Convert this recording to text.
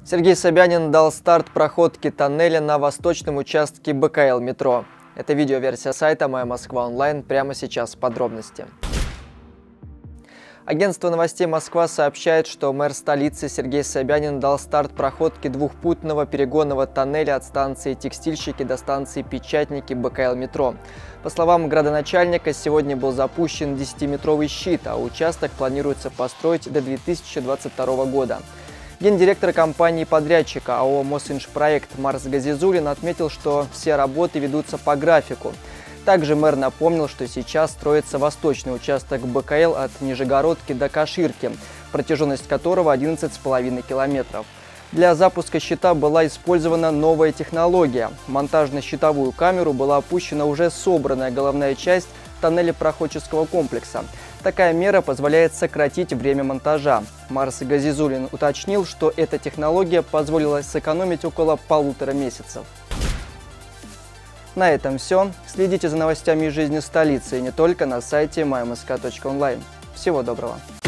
Сергей Собянин дал старт проходке тоннеля на восточном участке БКЛ метро. Это видеоверсия сайта «Моя Москва онлайн». Прямо сейчас подробности. Агентство новостей «Москва» сообщает, что мэр столицы Сергей Собянин дал старт проходке двухпутного перегонного тоннеля от станции Текстильщики до станции Печатники БКЛ метро. По словам градоначальника, сегодня был запущен 10-метровый щит, а участок планируется построить до 2022 года. Гендиректор компании-подрядчика АО «Мосинжпроект» Марс Газизулин отметил, что все работы ведутся по графику. Также мэр напомнил, что сейчас строится восточный участок БКЛ от Нижегородки до Каширки, протяженность которого 11,5 километров. Для запуска щита была использована новая технология. В монтажно-щитовую камеру была опущена уже собранная головная часть тоннелепроходческого комплекса. Такая мера позволяет сократить время монтажа. Марс Газизулин уточнил, что эта технология позволила сэкономить около 1,5 месяцев. На этом все. Следите за новостями из жизни столицы и не только на сайте mymsk.online. Всего доброго!